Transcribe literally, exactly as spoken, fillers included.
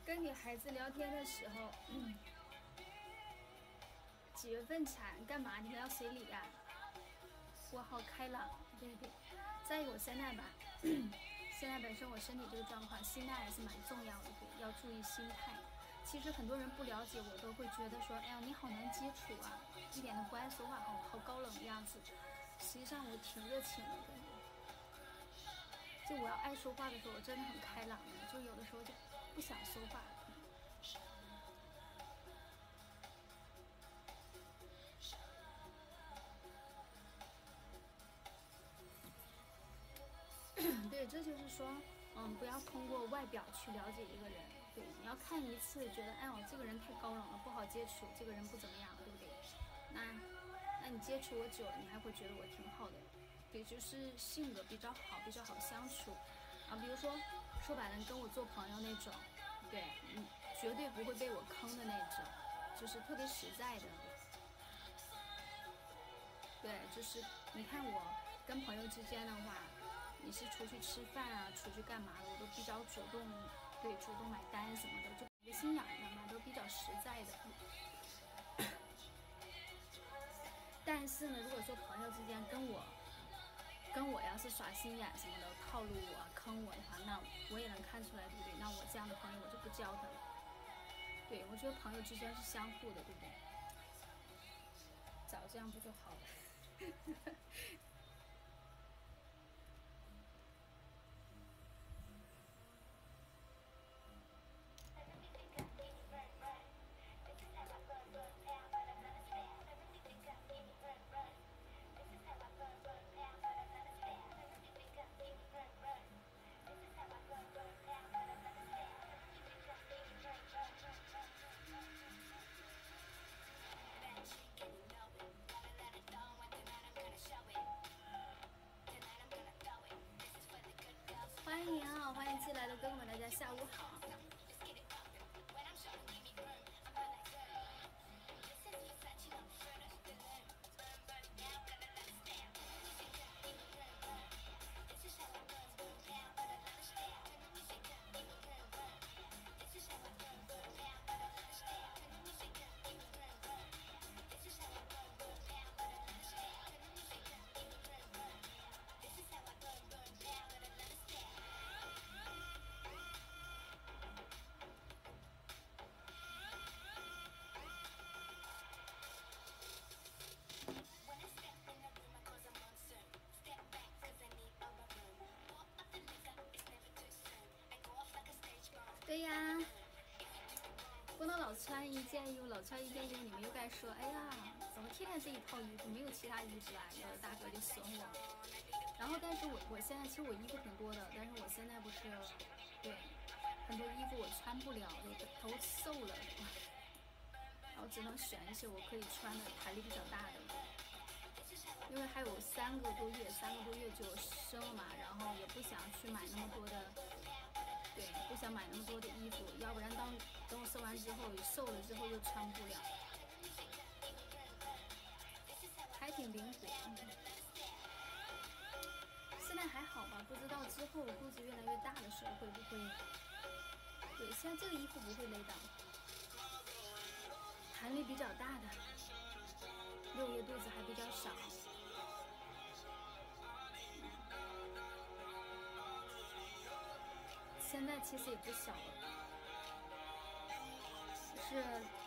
跟你孩子聊天的时候，嗯，几月份产干嘛？你们要随礼呀、啊？我好开朗，对对。再一个，我现在吧，现在本身我身体这个状况，心态还是蛮重要的，对，要注意心态。其实很多人不了解我，都会觉得说，哎呀，你好难接触啊，一点都不爱说话，好好高冷的样子。实际上我挺热情的，对。就我要爱说话的时候，我真的很开朗的，就有的时候就不想说话。对，这就是说，嗯，不要通过外表去了解一个人。对，你要看一次，觉得哎呦这个人太高冷了，不好接触，这个人不怎么样，对不对？那，那你接触我久了，你还会觉得我挺好的。对，就是性格比较好，比较好相处。啊，比如说，说白了，你跟我做朋友那种，对，你绝对不会被我坑的那种，就是特别实在的。对，就是你看我跟朋友之间的话，你是出去吃饭啊，出去干嘛的，我都比较主动，对，主动买单什么的，就没心眼的嘛，都比较实在的。但是呢，如果说朋友之间跟我。跟我要是耍心眼什么的，套路我、坑我的话，那我也能看出来，对不对？那我这样的朋友我就不交他了。对，我觉得朋友之间是相互的，对不对？早这样不就好了？欢迎啊，欢迎进来的哥哥们，大家下午好。对呀，不能老穿一件衣服，老穿一件衣服，你们又该说，哎呀，怎么天天这一套衣服，没有其他衣服啊？有的大哥就损我。然后，但是我我现在其实我衣服挺多的，但是我现在不是，对，很多衣服我穿不了，都都瘦了，然后只能选一些我可以穿的，弹力比较大的。因为还有三个多月，三个多月就生了嘛，然后也不想去买那么多的。对，不想买那么多的衣服，要不然当等我生完之后，瘦了之后又穿不了，还挺灵活。嗯，现在还好吧？不知道之后肚子越来越大的时候会不会？对，现在这个衣服不会勒到，弹力比较大的，六月肚子还比较少。现在其实也不小了，是